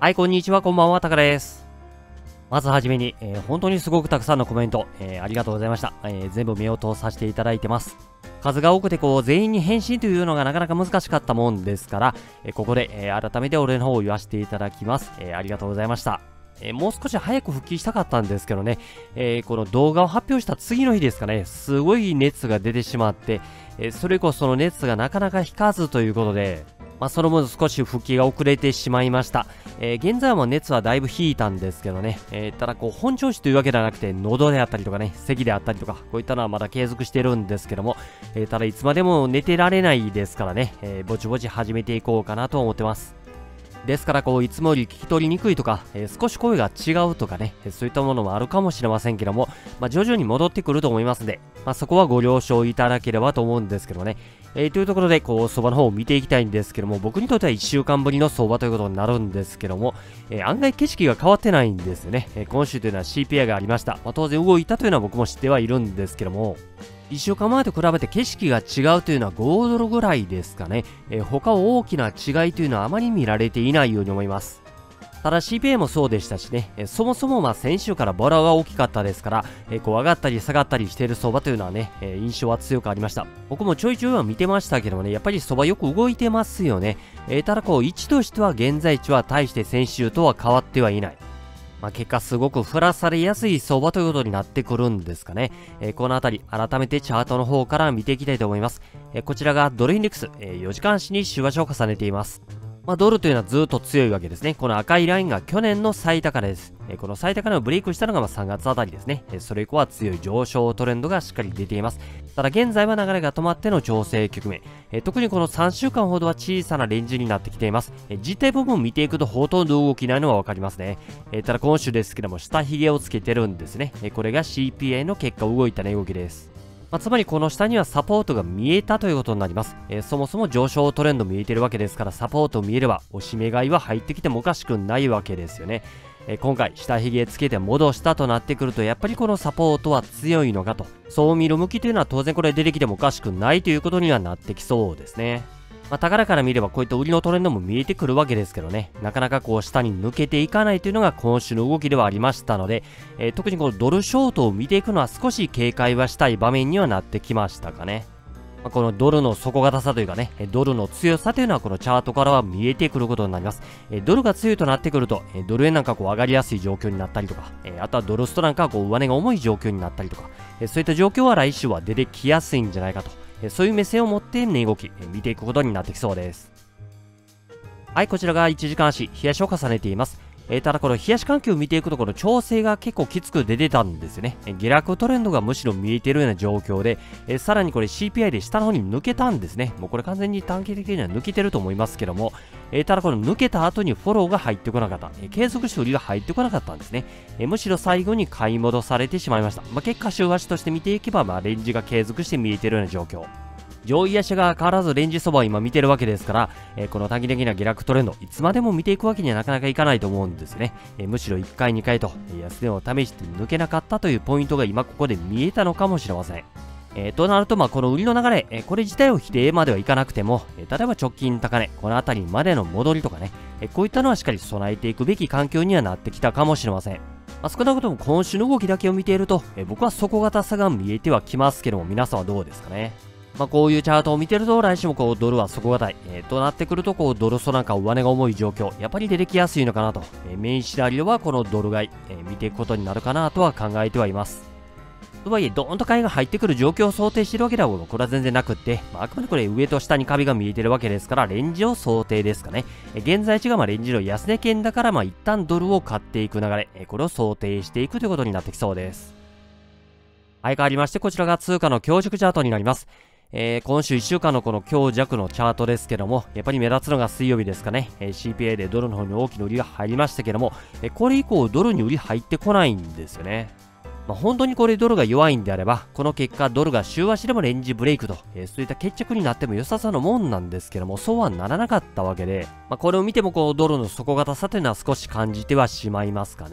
はい、こんにちは、こんばんは、タカです。まずはじめに、本当にすごくたくさんのコメント、ありがとうございました。全部目を通させていただいてます。数が多くて全員に返信というのがなかなか難しかったもんですから、ここで、改めてお礼の方を言わせていただきます。ありがとうございました。もう少し早く復帰したかったんですけどね、この動画を発表した次の日ですかね、すごい熱が出てしまって、それ以降その熱がなかなか引かずということで、その分少し復帰が遅れてしまいました。現在も熱はだいぶ引いたんですけどね、ただ本調子というわけではなくて、喉であったりとかね、咳であったりとか、こういったのはまだ継続してるんですけども、ただいつまでも寝てられないですからね、ぼちぼち始めていこうかなと思ってます。ですからいつもより聞き取りにくいとか、少し声が違うとかね、そういったものもあるかもしれませんけども、徐々に戻ってくると思いますんで、そこはご了承いただければと思うんですけどね。というところで、相場の方を見ていきたいんですけども、僕にとっては1週間ぶりの相場ということになるんですけども、案外景色が変わってないんですよね。今週というのは CPI がありました。当然動いたというのは僕も知ってはいるんですけども、1週間前と比べて景色が違うというのは5ドルぐらいですかね。他大きな違いというのはあまり見られていないように思います。ただ CPI もそうでしたしね、そもそも先週からボラが大きかったですから、上がったり下がったりしている相場というのはね、印象は強くありました。僕もちょいちょいは見てましたけどもね、やっぱり相場よく動いてますよね。ただ位置としては現在地は大して先週とは変わってはいない。結果すごく振らされやすい相場ということになってくるんですかね。このあたり改めてチャートの方から見ていきたいと思います。こちらがドルインデックス、4時間足に週足を重ねています。ドルというのはずっと強いわけですね。この赤いラインが去年の最高値です。この最高値をブレイクしたのが3月あたりですね。それ以降は強い上昇トレンドがしっかり出ています。ただ現在は流れが止まっての調整局面。特にこの3週間ほどは小さなレンジになってきています。実体部分を見ていくとほとんど動きないのはわかりますね。ただ今週ですけども下髭をつけてるんですね。これが CPI の結果動いた値動きです。つまりこの下にはサポートが見えたということになります。そもそも上昇トレンド見えてるわけですから、サポート見えれば押し目買いは入ってきてもおかしくないわけですよね。今回下髭つけて戻したとなってくると、やっぱりこのサポートは強いのかと、そう見る向きというのは当然これ出てきてもおかしくないということにはなってきそうですね。宝から見ればこういった売りのトレンドも見えてくるわけですけどね、なかなか下に抜けていかないというのが今週の動きではありましたので、特にドルショートを見ていくのは少し警戒はしたい場面にはなってきましたかね。このドルの底堅さというかね、ドルの強さというのはこのチャートからは見えてくることになります。ドルが強いとなってくると、ドル円なんか上がりやすい状況になったりとか、あとはドルストなんかは上値が重い状況になったりとか、そういった状況は来週は出てきやすいんじゃないかと。そういう目線を持って値動き、見ていくことになってきそうです。はい、こちらが1時間足、冷やしを重ねています。ただこの冷やし環境を見ていくところ調整が結構きつく出てたんですよね。下落トレンドがむしろ見えているような状況で、さらにこれ CPI で下の方に抜けたんですね。もうこれ完全に短期的には抜けてると思いますけども、ただこの抜けた後にフォローが入ってこなかった。継続して売りが入ってこなかったんですね。むしろ最後に買い戻されてしまいました。結果週足として見ていけば、レンジが継続して見えているような状況。上位足が変わらずレンジそばを今見てるわけですから、この短期的な下落トレンド、いつまでも見ていくわけにはなかなかいかないと思うんですね。むしろ1回2回と、安値を試して抜けなかったというポイントが今ここで見えたのかもしれません。となると、この売りの流れ、これ自体を否定まではいかなくても、例えば直近高値、この辺りまでの戻りとかね、こういったのはしっかり備えていくべき環境にはなってきたかもしれません。少なくとも今週の動きだけを見ていると、僕は底堅さが見えてはきますけども、皆さんはどうですかね。こういうチャートを見てると、来週もドルは底堅い。となってくると、ドルストなんか上値が重い状況、やっぱり出てきやすいのかなと。メインシナリオはこのドル買い、見ていくことになるかなとは考えてはいます。とはいえ、ドーンと買いが入ってくる状況を想定しているわけでは、これは全然なくって、あくまでこれ上と下に壁が見えてるわけですから、レンジを想定ですかね。現在地がレンジの安値圏だから、一旦ドルを買っていく流れ、これを想定していくということになってきそうです。相変わりまして、こちらが通貨の強弱チャートになります。今週1週間のこの強弱のチャートですけども、やっぱり目立つのが水曜日ですかね。CPI でドルの方に大きな売りが入りましたけども、これ以降ドルに売り入ってこないんですよね。本当にこれドルが弱いんであれば、この結果ドルが週足でもレンジブレイクと、そういった決着になっても良さそうなもんなんですけども、そうはならなかったわけで、これを見てもドルの底堅さというのは少し感じてはしまいますかね。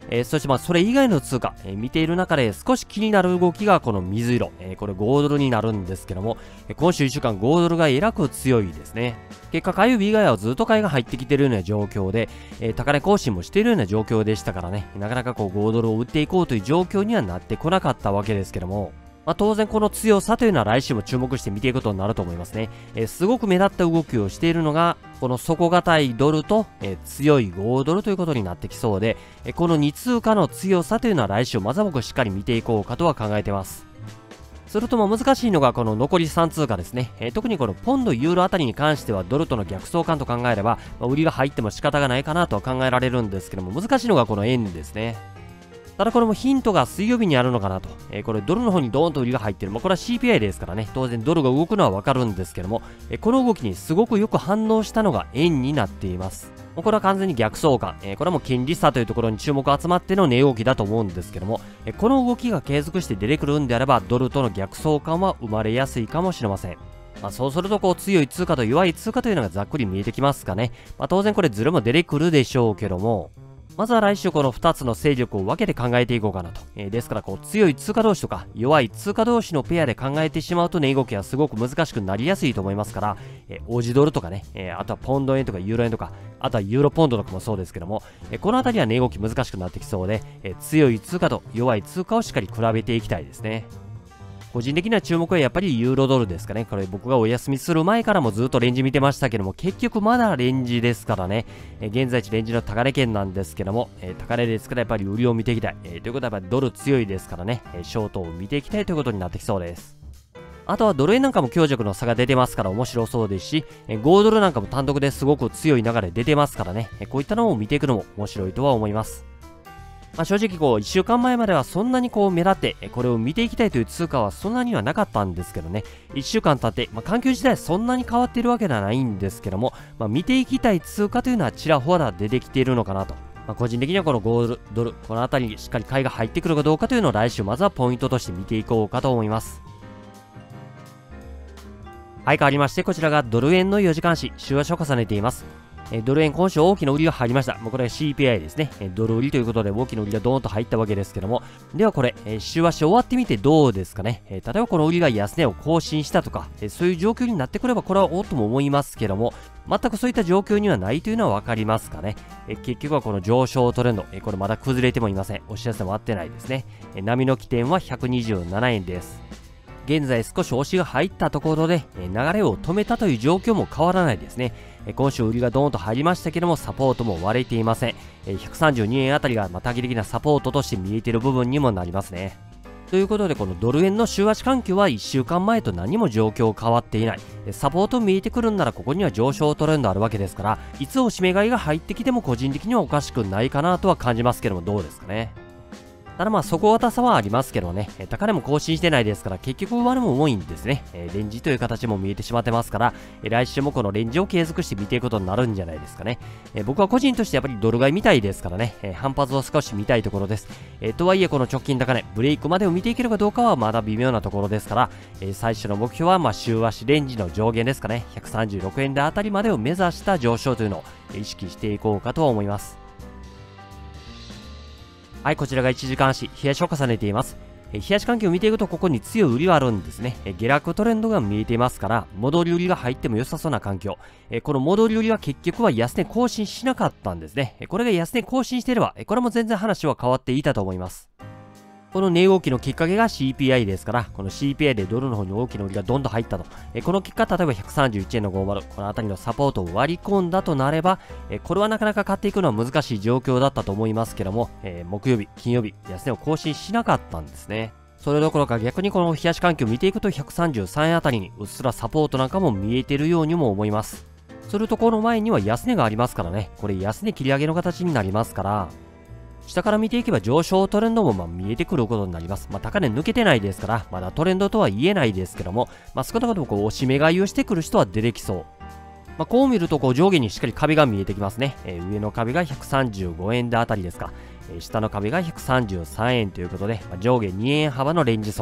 そしてそれ以外の通貨、見ている中で少し気になる動きがこの水色、これ5ドルになるんですけども、今週1週間5ドルがえらく強いですね。結果、火曜日以外はずっと買いが入ってきているような状況で、高値更新もしているような状況でしたからね、なかなか5ドルを売っていこうという状況にはなってこなかったわけですけども、当然この強さというのは来週も注目して見ていくことになると思いますね。すごく目立った動きをしているのが、この底堅いドルと、強い5ドルということになってきそうで、この2通貨の強さというのは来週まずは僕しっかり見ていこうかとは考えています。すると難しいのがこの残り3通貨ですね。特にこのポンド、ユーロあたりに関してはドルとの逆相関と考えれば、売りが入っても仕方がないかなとは考えられるんですけども、難しいのがこの円ですね。ただこれもヒントが水曜日にあるのかなと。これドルの方にドーンと売りが入ってる。これは CPI ですからね。当然ドルが動くのはわかるんですけども、この動きにすごくよく反応したのが円になっています。これは完全に逆相関。これはもう金利差というところに注目が集まっての値動きだと思うんですけども、この動きが継続して出てくるんであれば、ドルとの逆相関は生まれやすいかもしれません。そうすると強い通貨と弱い通貨というのがざっくり見えてきますかね。当然これズレも出てくるでしょうけども、まずは来週この2つの勢力を分けて考えていこうかなと。ですから強い通貨同士とか弱い通貨同士のペアで考えてしまうと値動きはすごく難しくなりやすいと思いますから、オージドルとかね、あとはポンド円とかユーロ円とか、あとはユーロポンドとかもそうですけども、この辺りは値動き難しくなってきそうで、強い通貨と弱い通貨をしっかり比べていきたいですね。個人的な注目はやっぱりユーロドルですかね。これ僕がお休みする前からもずっとレンジ見てましたけども、結局まだレンジですからね。現在地レンジの高値圏なんですけども、高値ですからやっぱり売りを見ていきたい。ということはやっぱりドル強いですからね、ショートを見ていきたいということになってきそうです。あとはドル円なんかも強弱の差が出てますから面白そうですし、5ドルなんかも単独ですごく強い流れ出てますからね、こういったのを見ていくのも面白いとは思います。正直1週間前まではそんなに目立ってこれを見ていきたいという通貨はそんなにはなかったんですけどね、1週間経って、環境自体そんなに変わっているわけではないんですけども、見ていきたい通貨というのはちらほら出てきているのかなと。個人的にはこの5ドル、この辺りにしっかり買いが入ってくるかどうかというのを来週まずはポイントとして見ていこうかと思います。はい、変わりましてこちらがドル円の4時間足、週足を重ねています。ドル円今週大きな売りが入りました。これは CPI ですね。ドル売りということで大きな売りがドーンと入ったわけですけども。ではこれ、週足終わってみてどうですかね。例えばこの売りが安値を更新したとか、そういう状況になってくればこれはおっとも思いますけども、全くそういった状況にはないというのはわかりますかね。結局はこの上昇トレンド、これまだ崩れてもいません。押し出せも合ってないですね。波の起点は127円です。現在少し押しが入ったところで流れを止めたという状況も変わらないですね。今週売りがドーンと入りましたけどもサポートも割れていません。132円あたりが短期的なサポートとして見えている部分にもなりますね。ということでこのドル円の週足環境は1週間前と何も状況変わっていない。サポート見えてくるんならここには上昇トレンドあるわけですから、いつおしめ買いが入ってきても個人的にはおかしくないかなとは感じますけども、どうですかね。ただ底堅さはありますけどね、高値も更新してないですから結局上値も重いんですね。レンジという形も見えてしまってますから、来週もこのレンジを継続して見ていくことになるんじゃないですかね。僕は個人としてやっぱりドル買い見たいですからね、反発を少し見たいところです。とはいえこの直近高値、ブレイクまでを見ていけるかどうかはまだ微妙なところですから、最初の目標は週足レンジの上限ですかね、136円であたりまでを目指した上昇というのを意識していこうかとは思います。はい、こちらが1時間足、冷やしを重ねています。冷やし環境を見ていくとここに強い売りはあるんですね。下落トレンドが見えていますから、戻り売りが入っても良さそうな環境。この戻り売りは結局は安値更新しなかったんですね。これが安値更新していれば、これも全然話は変わっていたと思います。この値動きのきっかけが CPI ですから、この CPI でドルの方に大きな売りがどんどん入ったと。この結果、例えば131円の50、この辺りのサポートを割り込んだとなれば、これはなかなか買っていくのは難しい状況だったと思いますけども、木曜日、金曜日、安値を更新しなかったんですね。それどころか逆にこの冷やし環境を見ていくと133円あたりにうっすらサポートなんかも見えているようにも思います。するとこの前には安値がありますからね、これ安値切り上げの形になりますから、下から見ていけば上昇トレンドも見えてくることになります。高値抜けてないですから、まだトレンドとは言えないですけども、少なくとも押し目買いをしてくる人は出てきそう。こう見ると上下にしっかり壁が見えてきますね。上の壁が135円であたりですか。下の壁が133円ということで、上下2円幅のレンジ相場。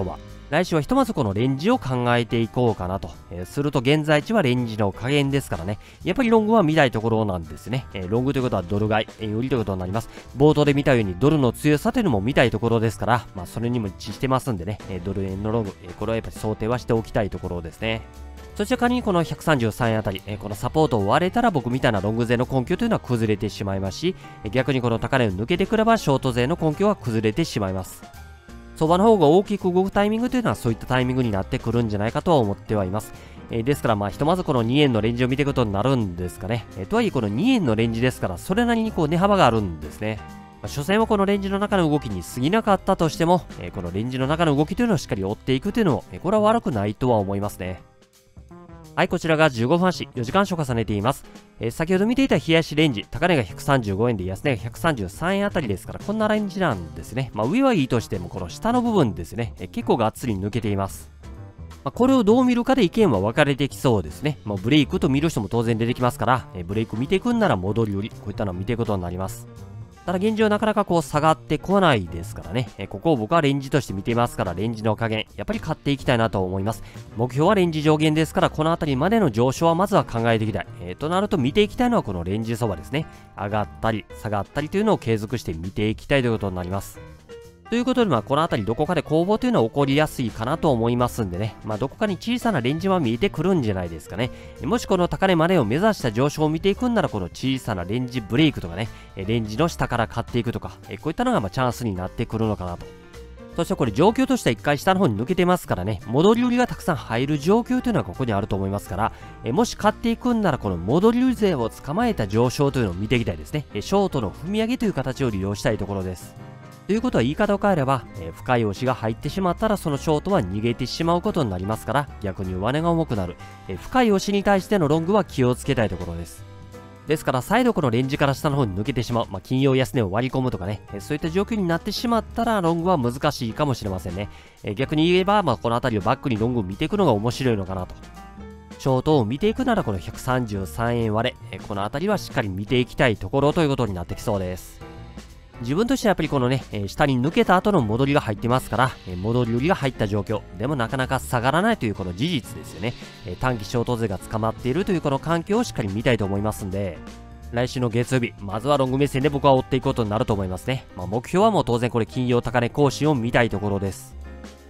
来週はひとまずこのレンジを考えていこうかなと。すると現在地はレンジの加減ですからね。やっぱりロングは見たいところなんですね。ロングということはドル買い、売りということになります。冒頭で見たようにドルの強さというのも見たいところですから、それにも一致してますんでね、ドル円のロング、これはやっぱり想定はしておきたいところですね。そして仮にこの133円あたり、このサポートを割れたら僕みたいなロング勢の根拠というのは崩れてしまいますし、逆にこの高値を抜けてくればショート勢の根拠は崩れてしまいます。相場の方が大きく動くタイミングというのはそういったタイミングになってくるんじゃないかとは思ってはいます。ですからひとまずこの2円のレンジを見ていくことになるんですかね。とはいえこの2円のレンジですからそれなりに値幅があるんですね。所詮はこのレンジの中の動きに過ぎなかったとしても、このレンジの中の動きというのをしっかり追っていくというのも、これは悪くないとは思いますね。はい、こちらが15分足、4時間足を重ねています。先ほど見ていた冷やしレンジ、高値が135円で安値が133円あたりですから、こんなレンジなんですね。上はいいとしても、この下の部分ですね、結構がっつり抜けています。これをどう見るかで意見は分かれてきそうですね。ブレイクと見る人も当然出てきますから、ブレイク見ていくんなら戻り売り、こういったのを見ていくことになります。ただ現状なかなか下がってこないですからね。ここを僕はレンジとして見ていますから、レンジの加減、やっぱり買っていきたいなと思います。目標はレンジ上限ですから、この辺りまでの上昇はまずは考えていきたい。となると見ていきたいのはこのレンジ相場ですね。上がったり、下がったりというのを継続して見ていきたいということになります。ということで、この辺りどこかで攻防というのは起こりやすいかなと思いますんでね。どこかに小さなレンジは見えてくるんじゃないですかね。もしこの高値までを目指した上昇を見ていくんなら、この小さなレンジブレイクとかね、レンジの下から買っていくとか、こういったのがチャンスになってくるのかなと。そしてこれ状況としては一回下の方に抜けてますからね、戻り売りがたくさん入る状況というのはここにあると思いますから、もし買っていくんならこの戻り売り勢を捕まえた上昇というのを見ていきたいですね。ショートの踏み上げという形を利用したいところです。ということは言い方を変えれば、深い押しが入ってしまったらそのショートは逃げてしまうことになりますから、逆に上値が重くなる。深い押しに対してのロングは気をつけたいところです。ですから再度このレンジから下の方に抜けてしまう、金曜安値を割り込むとかね、そういった状況になってしまったらロングは難しいかもしれませんね。逆に言えば、この辺りをバックにロングを見ていくのが面白いのかなと。ショートを見ていくならこの133円割れ、この辺りはしっかり見ていきたいところということになってきそうです。自分としてはやっぱりこのね、下に抜けた後の戻りが入ってますから、戻り売りが入った状況、でもなかなか下がらないというこの事実ですよね。短期ショート勢が捕まっているというこの環境をしっかり見たいと思いますんで、来週の月曜日、まずはロング目線で僕は追っていくことになると思いますね。目標はもう当然これ金曜高値更新を見たいところです。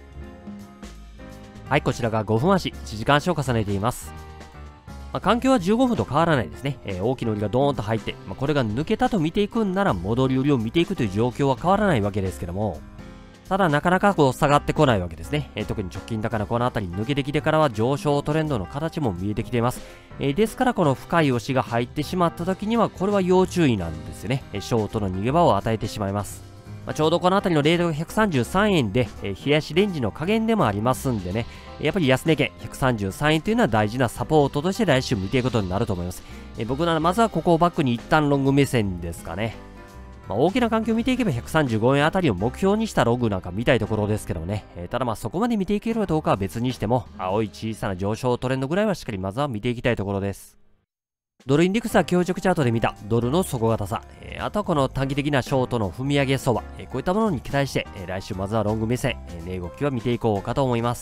はい、こちらが5分足、1時間足を重ねています。環境は15分と変わらないですね。大きな売りがドーンと入って、これが抜けたと見ていくんなら戻り売りを見ていくという状況は変わらないわけですけども、ただなかなか下がってこないわけですね。特に直近高値この辺り抜けてきてからは上昇トレンドの形も見えてきています。ですからこの深い押しが入ってしまった時にはこれは要注意なんですよね。ショートの逃げ場を与えてしまいます。ちょうどこの辺りのレートが133円で、冷やしレンジの加減でもありますんでね、やっぱり安値圏133円というのは大事なサポートとして来週見ていくことになると思います。僕ならまずはここをバックに一旦ロング目線ですかね。大きな環境を見ていけば135円あたりを目標にしたロングなんか見たいところですけどね。ただそこまで見ていけるかどうかは別にしても、青い小さな上昇トレンドぐらいはしっかりまずは見ていきたいところです。ドルインデックスは強直チャートで見たドルの底堅さ、あとはこの短期的なショートの踏み上げ相場、こういったものに期待して、来週まずはロング目線、値動きは見ていこうかと思います。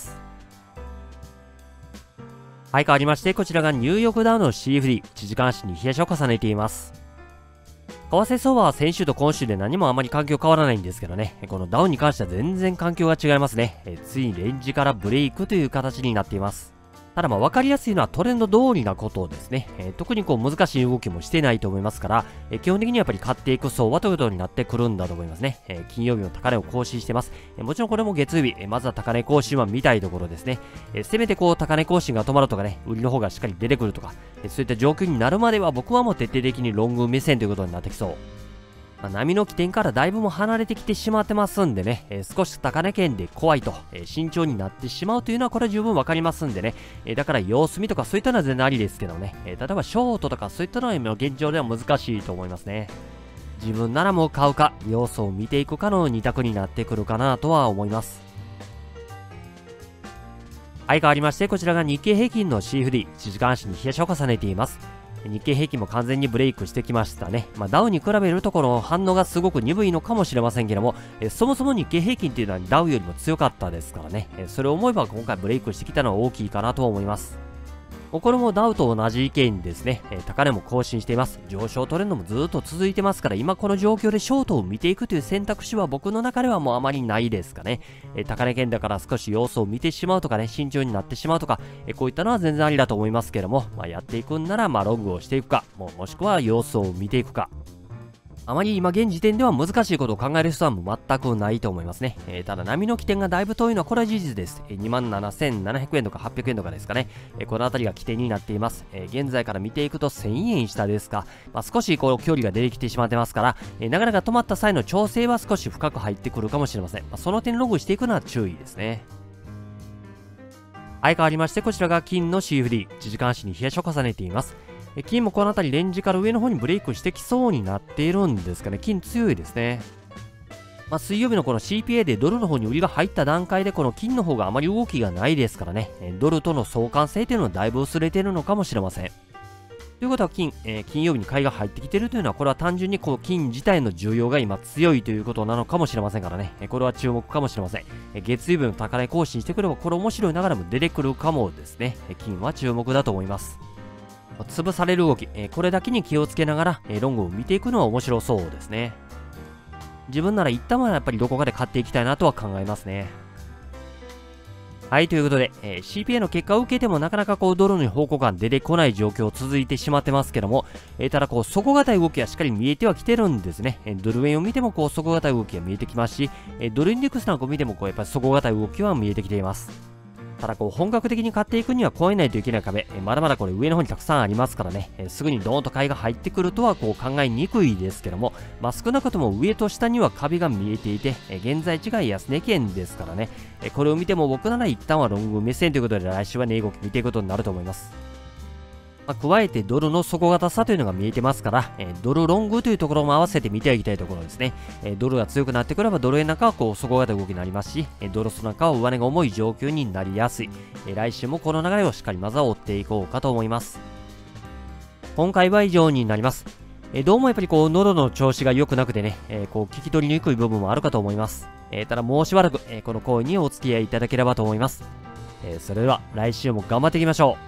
はい、変わりまして、こちらがニューヨークダウの CFD、1時間足に冷やしを重ねています。為替相場は先週と今週で何もあまり環境変わらないんですけどね、このダウンに関しては全然環境が違いますね。ついにレンジからブレイクという形になっています。ただ分かりやすいのはトレンド通りなことですね。特に難しい動きもしてないと思いますから、基本的にはやっぱり買っていく相場ということになってくるんだと思いますね。金曜日の高値を更新してます。もちろんこれも月曜日、まずは高値更新は見たいところですね。せめて高値更新が止まるとかね、売りの方がしっかり出てくるとか、そういった状況になるまでは僕はもう徹底的にロング目線ということになってきそう。波の起点からだいぶも離れてきてしまってますんでね、少し高値圏で怖いと、慎重になってしまうというのはこれは十分わかりますんでね、だから様子見とかそういったのは全然ありですけどね、例えばショートとかそういったのは今現状では難しいと思いますね。自分ならもう買うか、様子を見ていくかの2択になってくるかなとは思います。はい、変わりまして、こちらが日経平均の CFD、1時間足に冷やしを重ねています。 日経平均も完全にブレイクしてきましたね。ダウに比べるとこの反応がすごく鈍いのかもしれませんけども、そもそも日経平均っていうのはダウよりも強かったですからね。それを思えば今回ブレイクしてきたのは大きいかなと思います。これもダウと同じ意見ですね。高値も更新しています。上昇トレンドもずっと続いてますから、今この状況でショートを見ていくという選択肢は僕の中ではもうあまりないですかね。高値圏だから少し様子を見てしまうとかね、慎重になってしまうとか、こういったのは全然ありだと思いますけども、やっていくんなら、ロングをしていくか、もしくは様子を見ていくか。あまり今現時点では難しいことを考える人はもう全くないと思いますね。ただ波の起点がだいぶ遠いのはこれは事実です。27,700円とか800円とかですかね。この辺りが起点になっています。現在から見ていくと1000円下ですか。少しこう距離が出てきてしまってますから、なかなか止まった際の調整は少し深く入ってくるかもしれません。その点ログしていくのは注意ですね。相変わりましてこちらが金の CFD、1時間足に冷やしを重ねています。金もこの辺りレンジから上の方にブレイクしてきそうになっているんですかね。金強いですね。水曜日のこの CPA でドルの方に売りが入った段階でこの金の方があまり動きがないですからね。ドルとの相関性というのはだいぶ薄れているのかもしれません。ということは金曜日に買いが入ってきているというのはこれは単純にこう金自体の需要が今強いということなのかもしれませんからね。これは注目かもしれません。月曜日の高値更新してくればこれ面白いながらも出てくるかもですね。金は注目だと思います。潰される動き、これだけに気をつけながら、ロングを見ていくのは面白そうですね。自分なら一旦はやっぱりどこかで買っていきたいなとは考えますね。はい、ということで、CPA の結果を受けてもなかなかこうドルに方向感出てこない状況続いてしまってますけども、ただこう底堅い動きはしっかり見えてはきてるんですね。ドル円を見てもこう底堅い動きが見えてきますし、ドルインデックスなんかを見てもこうやっぱり底堅い動きは見えてきています。ただこう本格的に買っていくには超えないといけない壁、まだまだこれ上の方にたくさんありますからね、すぐにドーンと買いが入ってくるとはこう考えにくいですけども、少なくとも上と下には壁が見えていて、現在地が安値圏ですからね、これを見ても僕なら一旦はロング目線ということで来週は値動き見ていくことになると思います。加えてドルの底堅さというのが見えてますから、ドルロングというところも合わせて見ていきたいところですね。ドルが強くなってくればドル円なんかはこう底堅い動きになりますし、ドルスなんかは上値が重い状況になりやすい。来週もこの流れをしっかりまずは追っていこうかと思います。今回は以上になります。どうもやっぱりこう喉の調子が良くなくてね、こう聞き取りにくい部分もあるかと思います。ただもうしばらく、この行為にお付き合いいただければと思います。それでは来週も頑張っていきましょう。